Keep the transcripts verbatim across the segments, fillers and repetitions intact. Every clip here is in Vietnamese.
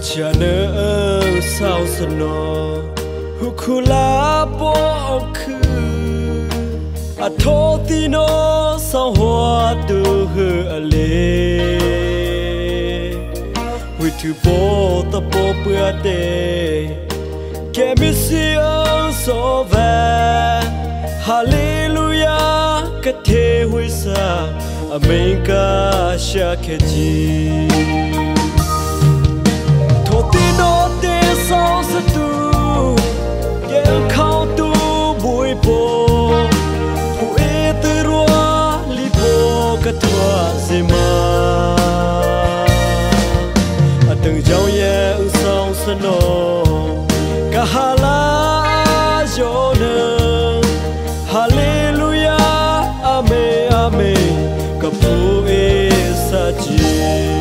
Chana Southno Hukula Boku Atotino Sahwa to her ale We to both the Popua day Kemisia so bad Hallelujah Kate Wisa America Shakaji Totino de Southatu Get count to Buipo Who ate the Rua Lipo Katwa Zima Atang Jauye Usang Sano Kahala Jona Hallelujah Amen Amen Kapu Esaji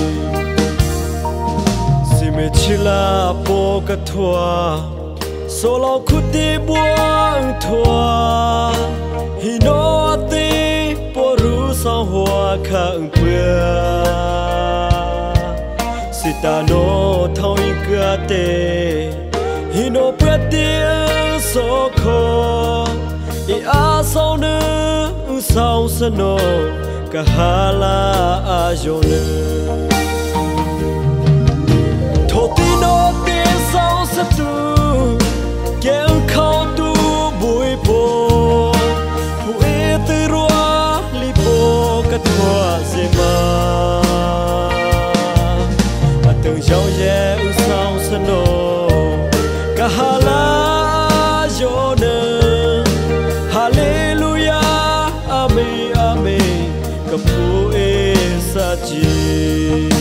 Chila poka toa Solo kuti buang toa Hino ati poru sang hoa ka ungpua Sita no thao inka te Hino prati soko I asao ne sao sano Kahala ajone Totino de Southatu Get count to Buipo Who ate the Rua Lipo Katwa Zima Atang Jauye Usang Sano Kahala Jona Hallelujah Amen Amen Kapu Esaji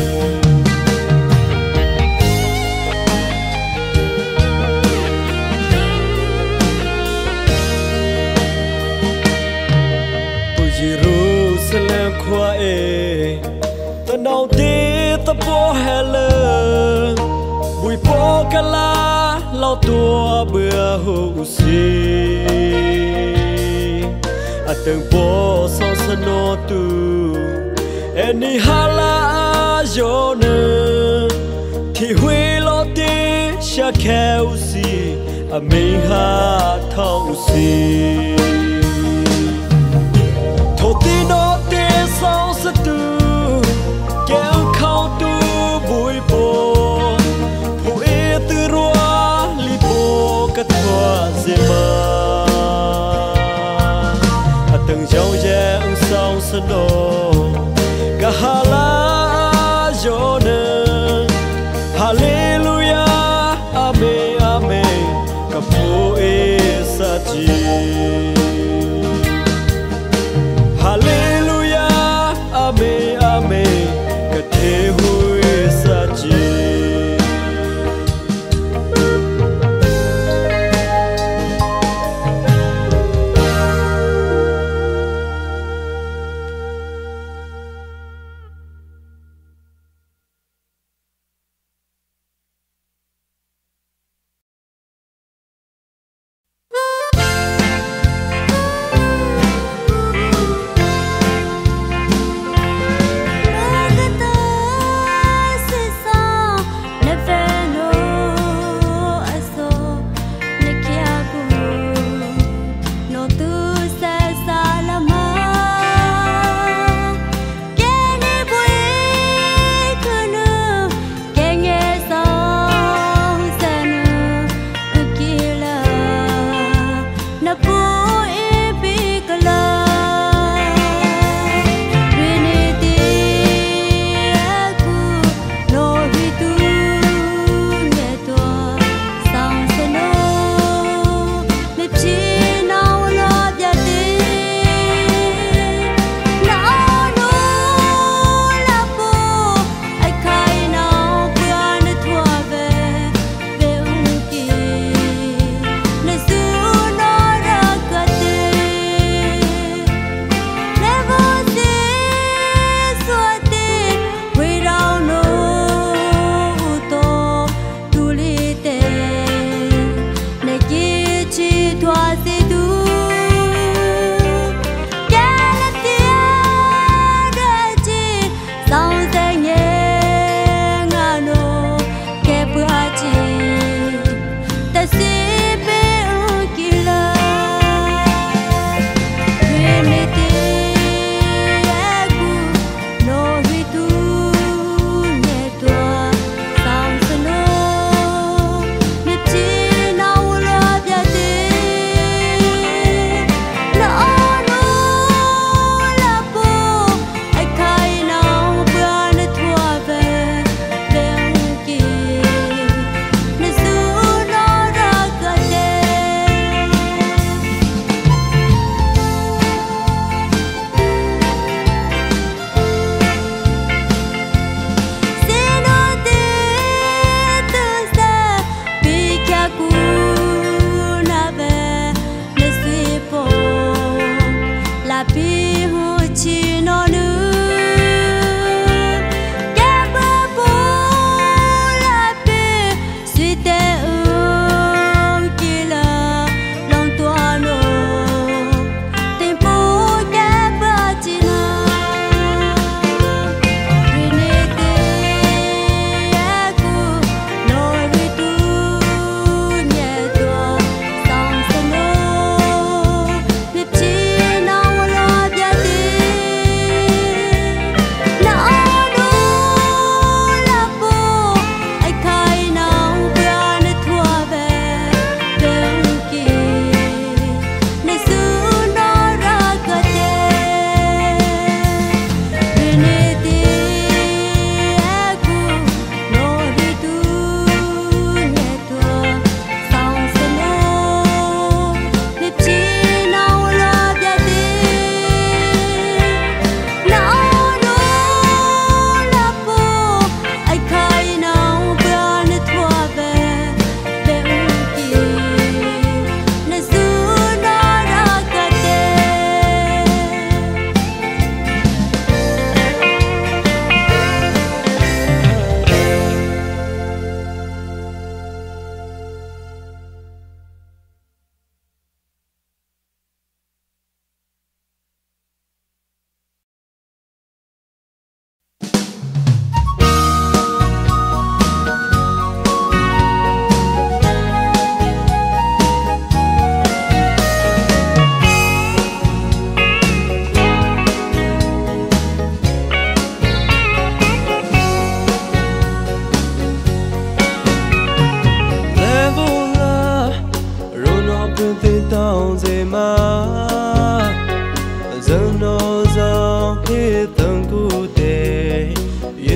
Jerusalem khoe ta nau te ta po hele bui po kala lao tua bữa hu si ateng po sao sano tu eni hala jona thi hui lo te sha kheu si amin ha thau si Totino de Southatu Get count to Buipo Who ate the Rua Lipo Katwa Zima Atang Jauye Usang Sano Kahala Jona Hallelujah Amen Amen Kapu Esaji Hallelujah, Amen, Amen, Kate Hui Saji. Hãy subscribe cho kênh Ghiền Mì Gõ để không bỏ lỡ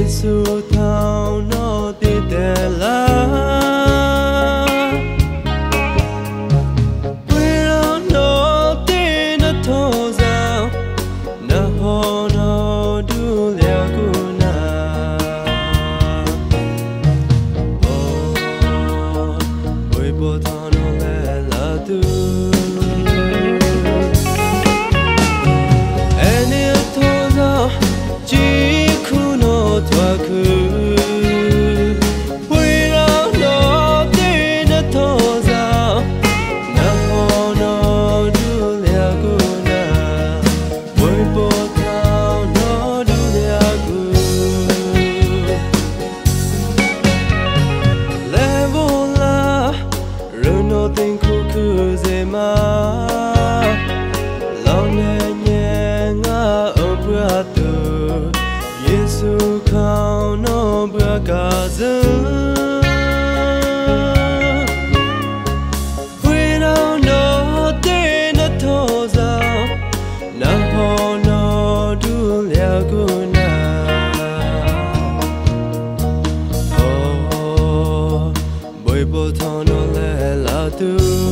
Giêsu thao nó đi tè lá quê đó nó đi nó thô ra nó hồ nó đu leo cu na oh ôi bố thao nó lẽ là tu Tua khu Hui ra nó đi nó thô ra Na hồ nó đu lea gu na Hui bố thao nó đu lea gu Lê vô la Rồi nó tình khu khu dê ma Lao nè nhẹ ngã ở bữa tù Giêsu khao nó bữa cả giờ Huy nào nó đi nó thô ra Na hồ nó đu lea gu na Oh, bồi bố thao nó lẽ là tu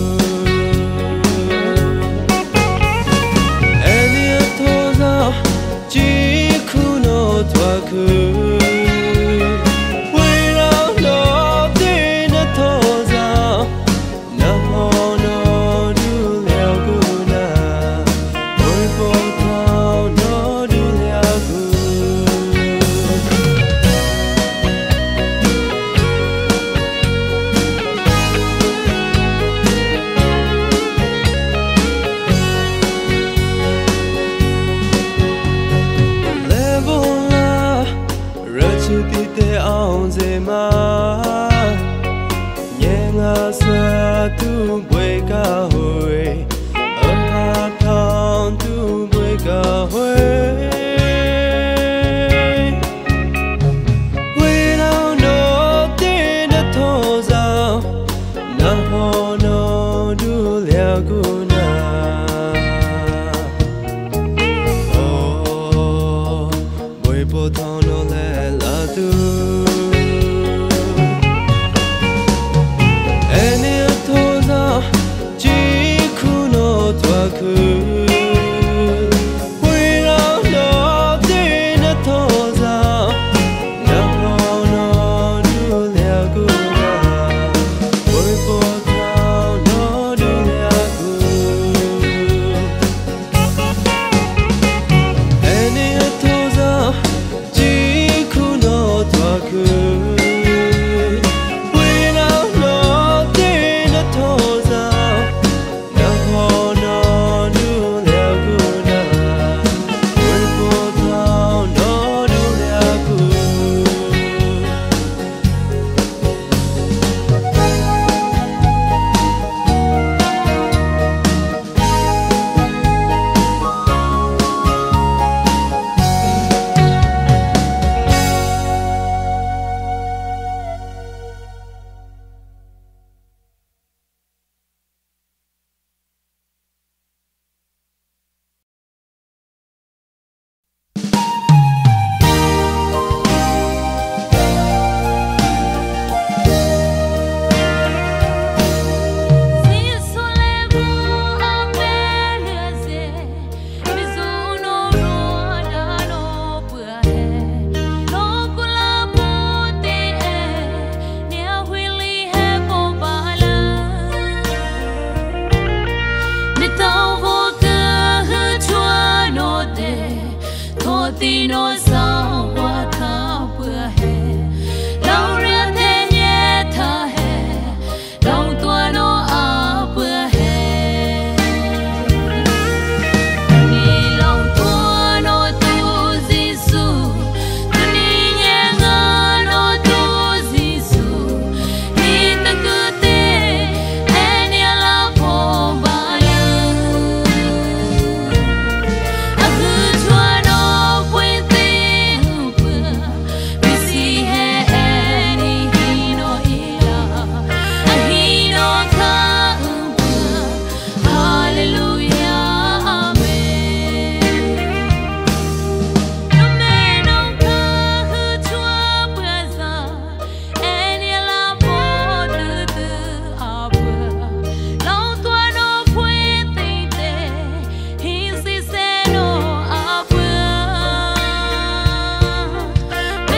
Em thô ra chỉ khu nó tua khu Hui ra nó đi nó thô ra Na hồ nó đu leo gu na Hui bố thao nó đu leo gu Chỉ đi tê ông dê ma nhẹ ngã xa tu bơi cả hồi ở hà thon tu bơi cả hồi quê nào nó đi nó thô ra na hồ nó đu lea gu na oh bơi bố thao nó lẽ là tu Em thô ra chỉ khu nó tua khu Hui ra nó đi nó thô ra Na hồ nó đu lea gu na Hui bố thao nó đu lea gu Em thô ra chỉ khu nó tua khu Hui nào nó đi nó thô ra Na hồ nó đu lea gu na Hui bố thao nó đu lea gu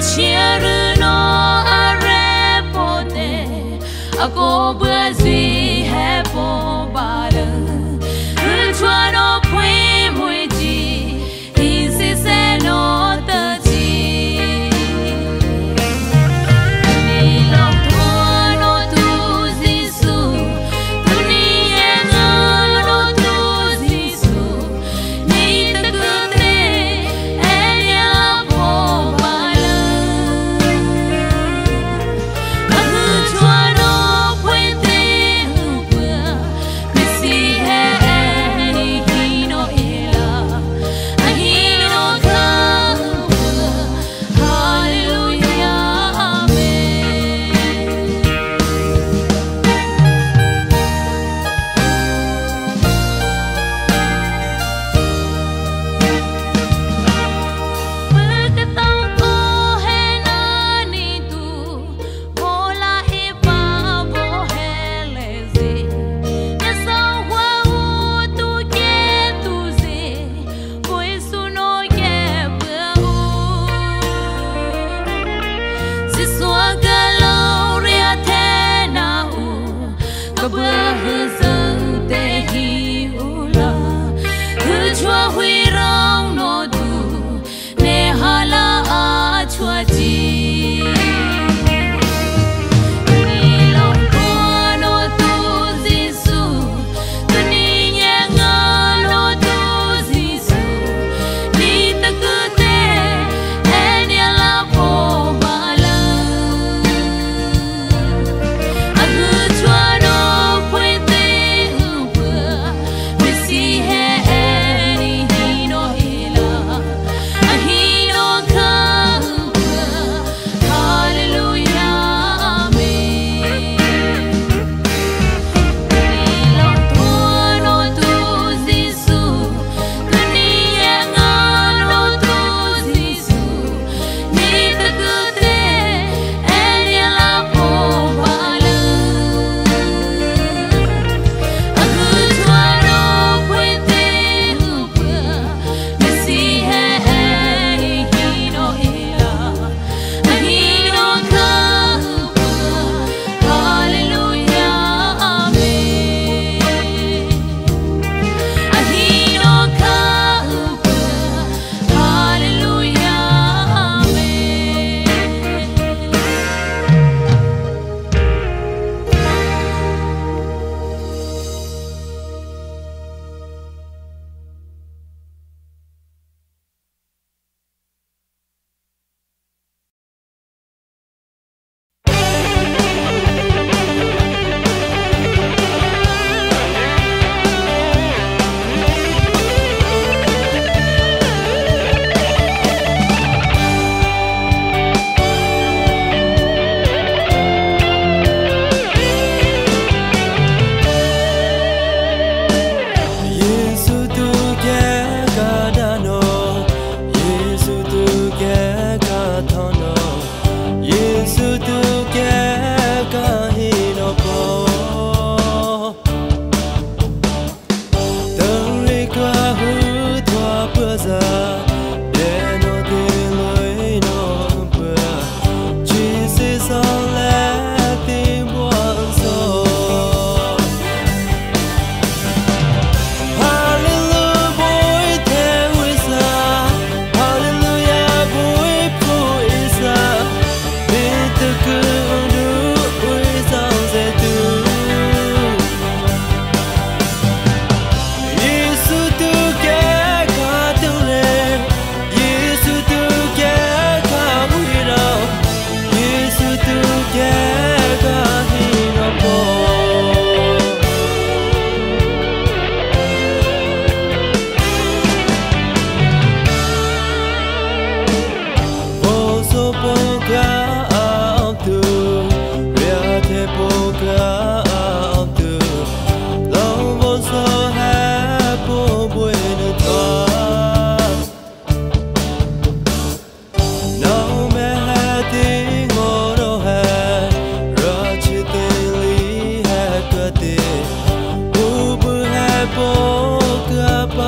Ako berzi hepo bareng, Chuano pui muji, isi seno terji. Nilong tuano tu zisu, dunia ngalo tu zisu, ni tekute enya po bareng. Aku chuano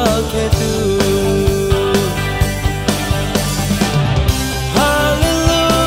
Hallelujah.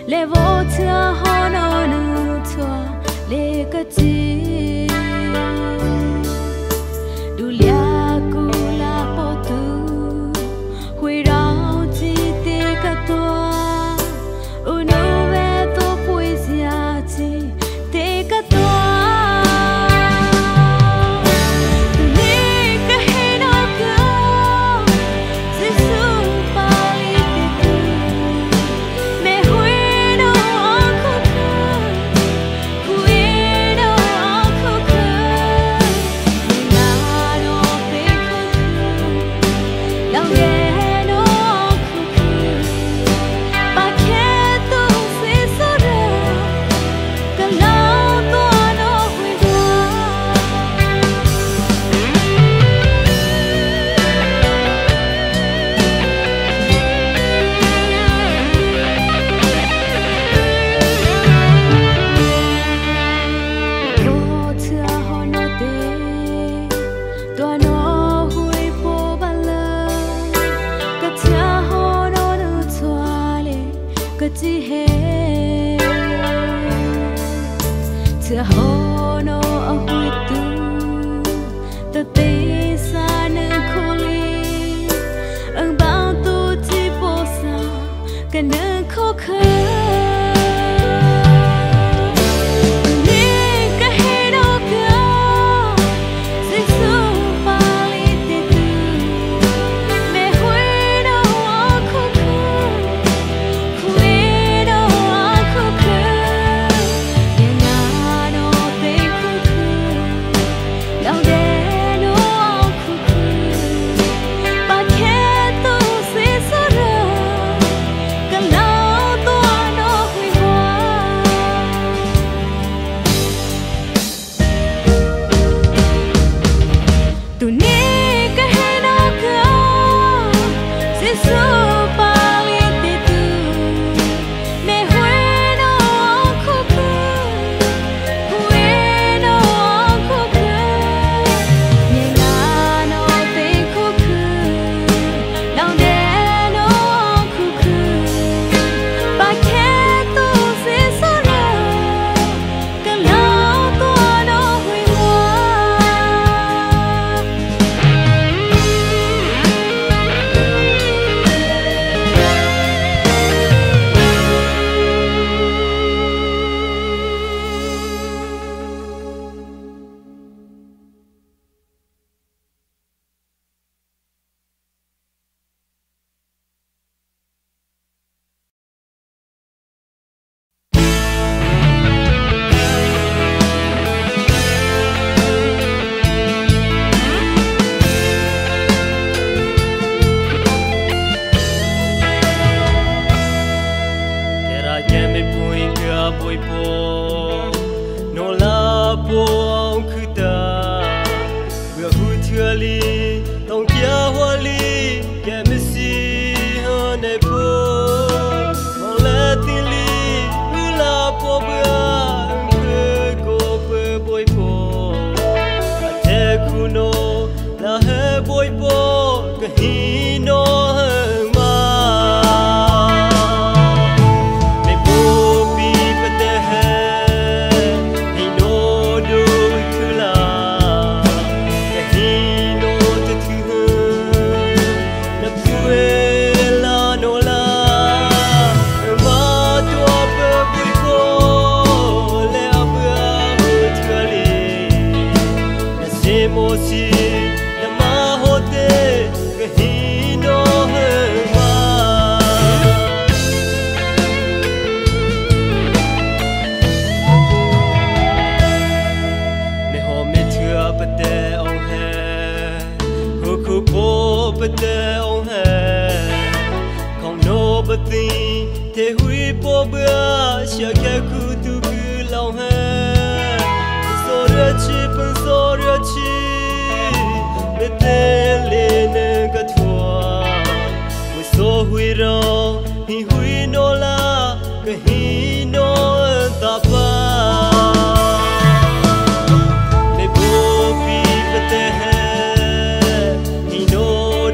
le vota hono nu tua le kati du lia ku la potu hui rao ti te katoa uno ve to poesia ti te katoa Tia hono a hui tu ta te sa nang kholi ang bao tu ti po sa ka nang kho kha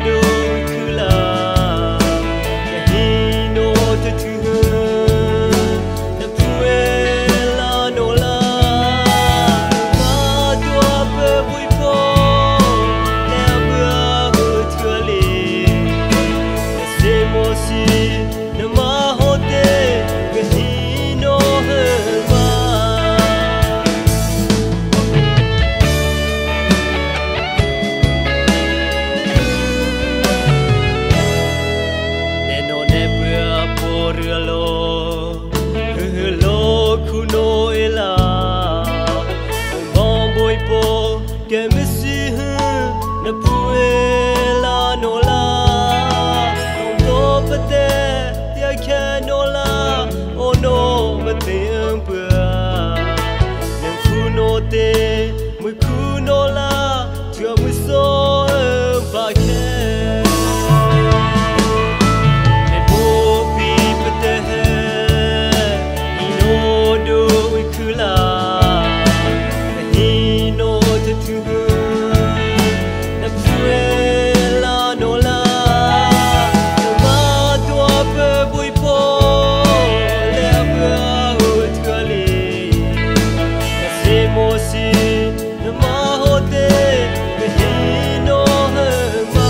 to te tia can no la oh no but te bữa nem khu no te mui khu no la chưa mui so ba ke ne bo pi te ni no do mui khu la ni no te tu na pue la no la no ma tua pe bui po le bua ho tu li na se mo si no ma ho te ke ni no he ma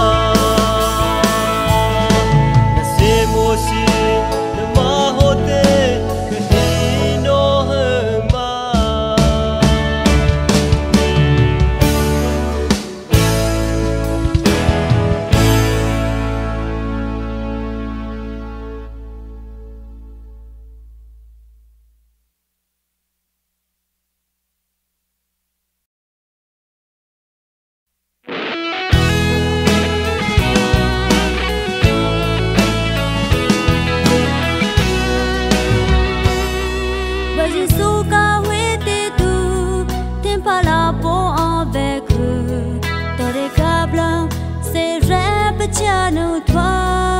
na se mo si no ma ho te ke ni no he ma Bởi Giêsu ca huyết tê tu thêm pa la po avec dans les câbles c'est rêve cha nous toi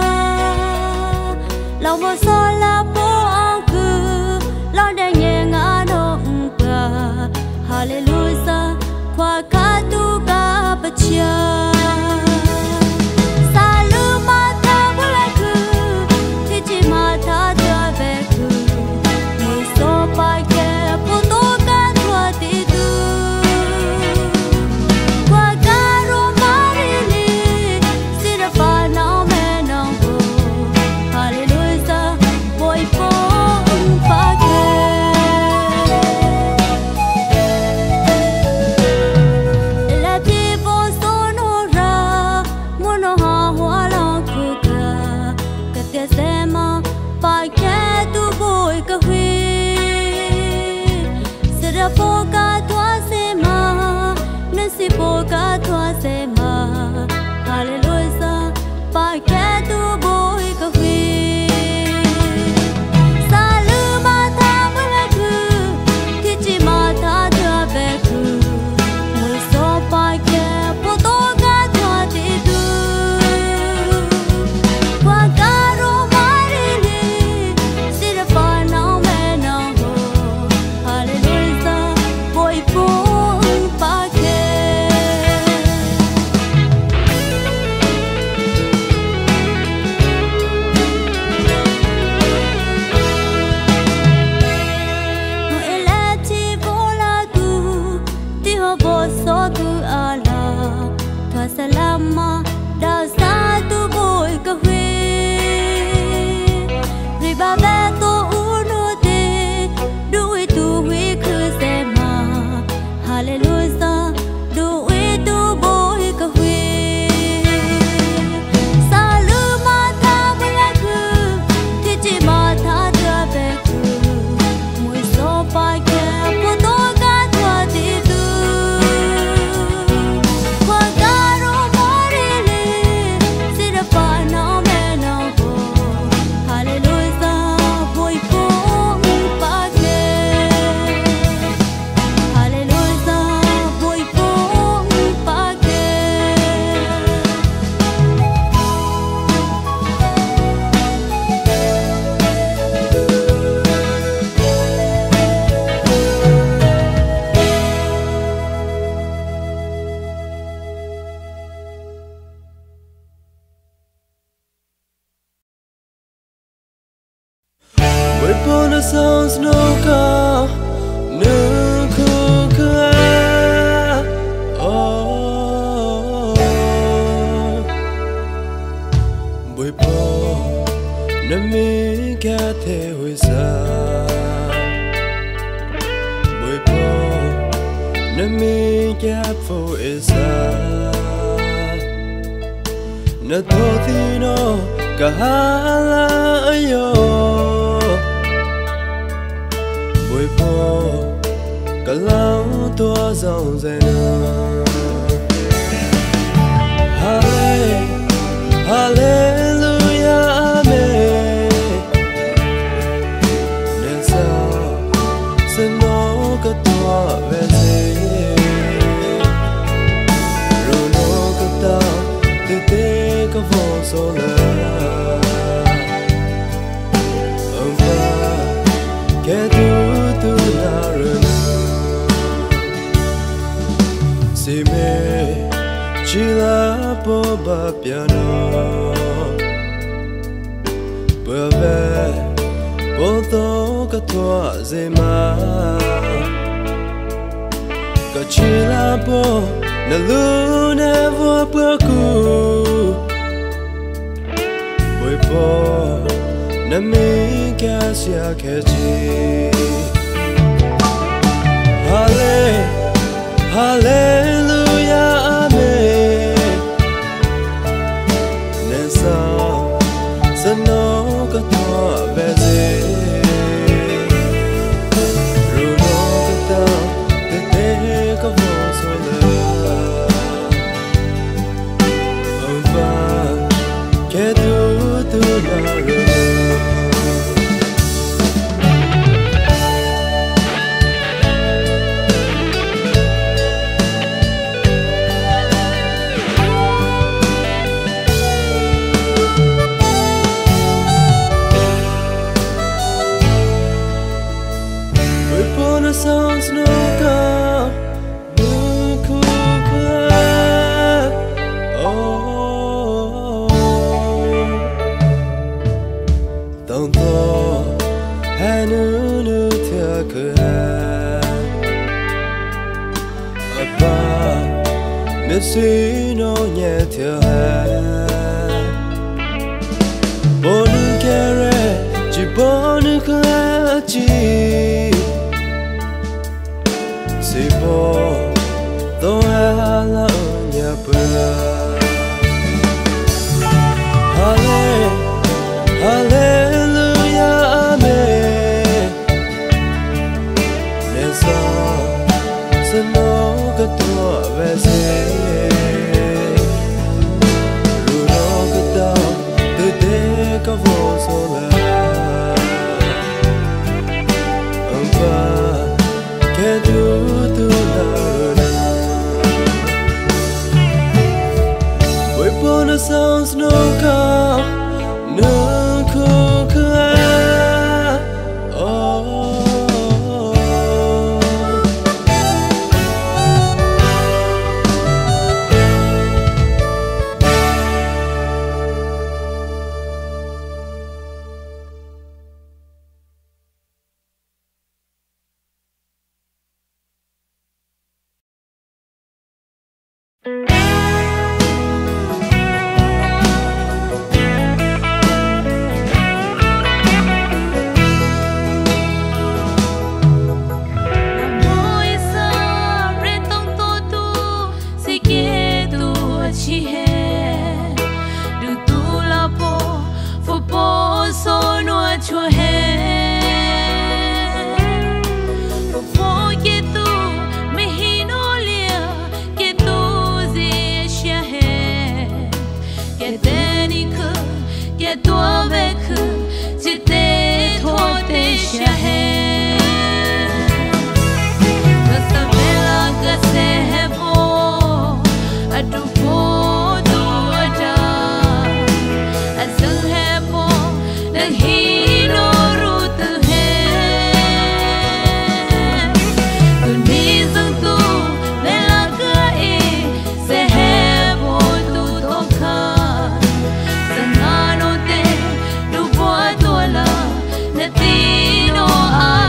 lòng vô so la po en cư lòng đại nhẹ ngã động bờ hallelujah qua ca tu ca bờ cha sounds no ka no ka oh boy po na mi ka the hui sa boy po na mi ka fo isa na to ti no ka hala yo bồi bồ cả lão tua dòng dày Hallelujah sola ông ba che tu tu na rena si me chỉ là po ba piano bờ ve po to ka thua zema ka chỉ là po na lu na vo po ku boi po na mi ka sia ke ji hale hallelujah amen nesa sano ka thua ve ze ru no ka ta te te ka vo so la ông ba ke tu tu na ru sounds no go no cool oh don't know hanu nu thia ka apa missy no nya thia bon kere ji bon ka ji si po to ala nya pa hale hallelujah amen nesa sano ka to ve se ru no ka ta te te ka vo so la ông ba ke tu tu na we bona sounds no ka no ko ka oh Latino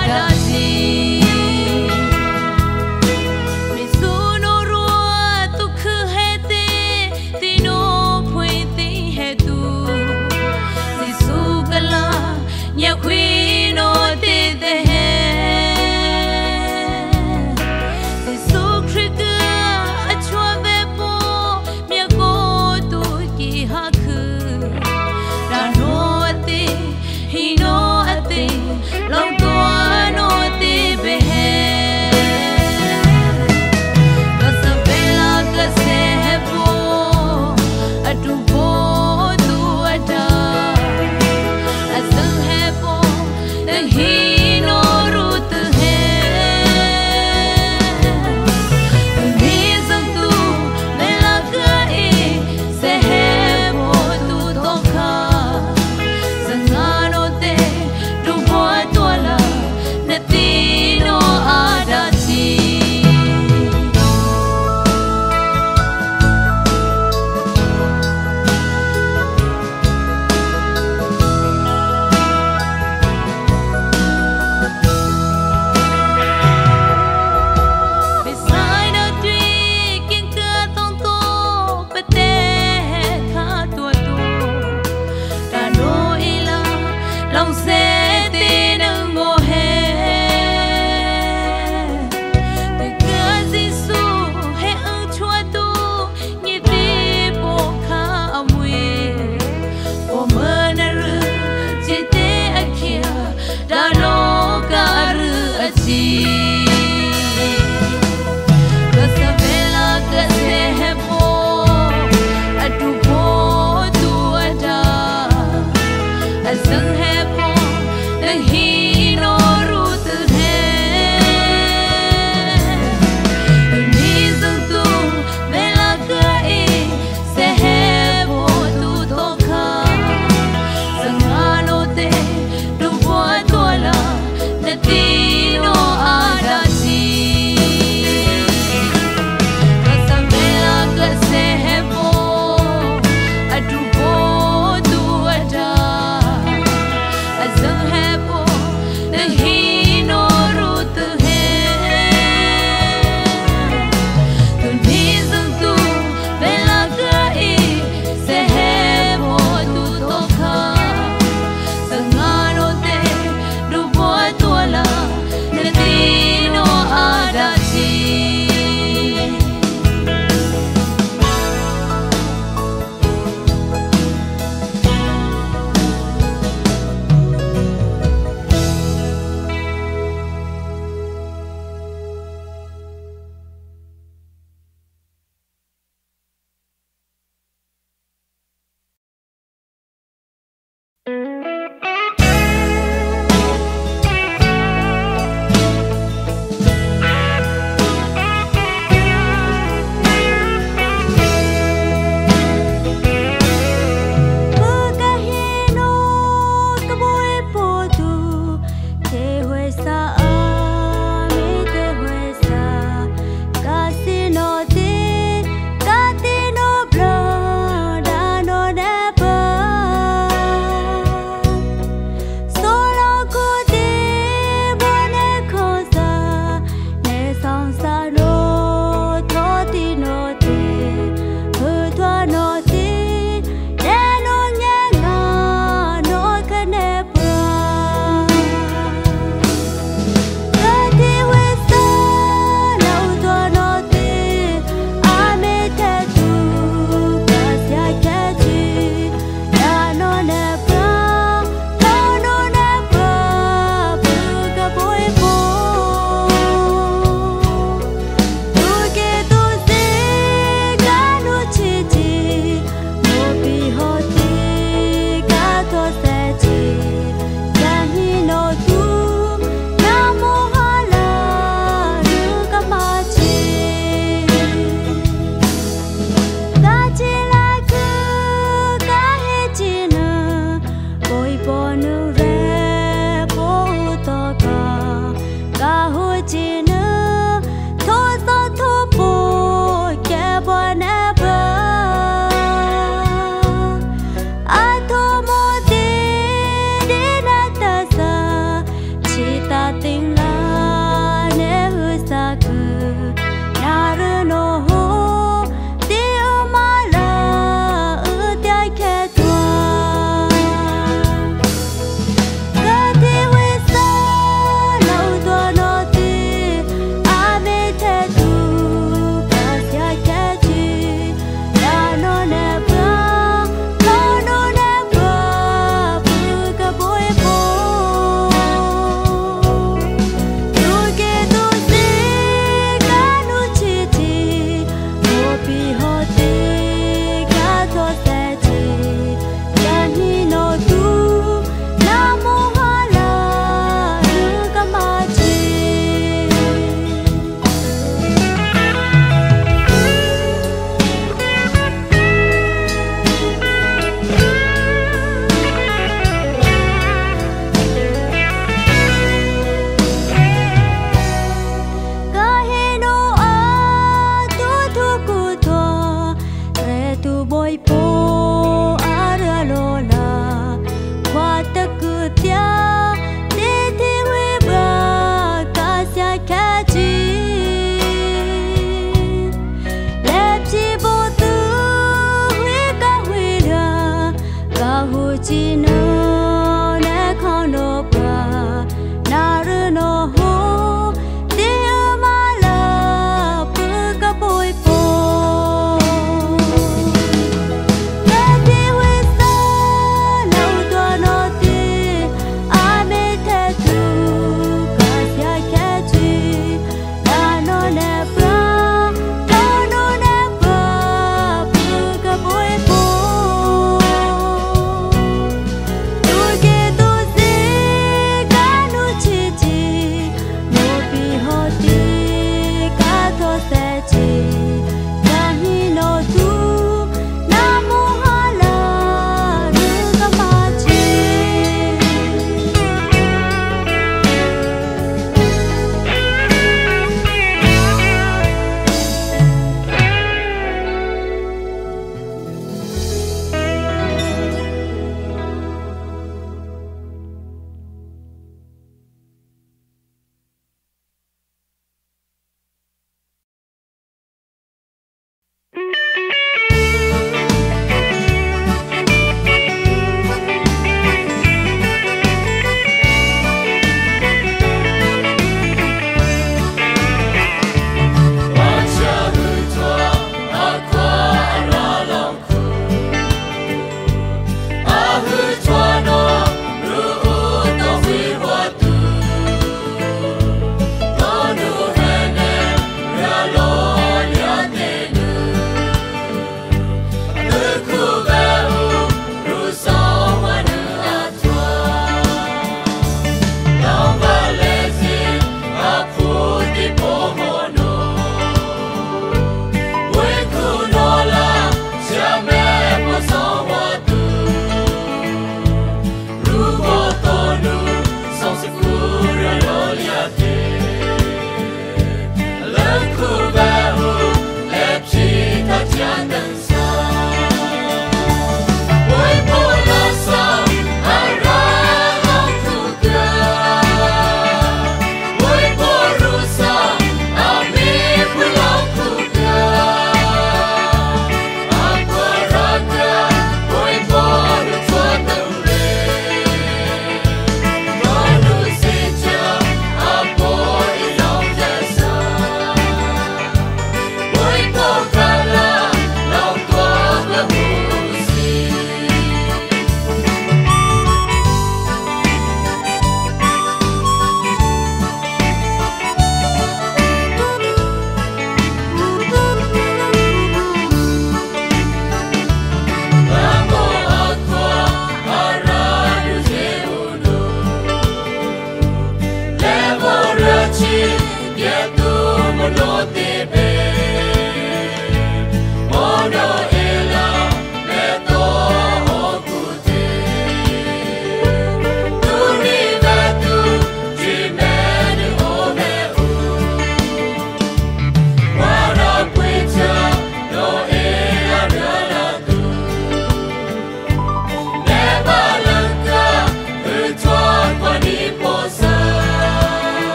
chỉ nơi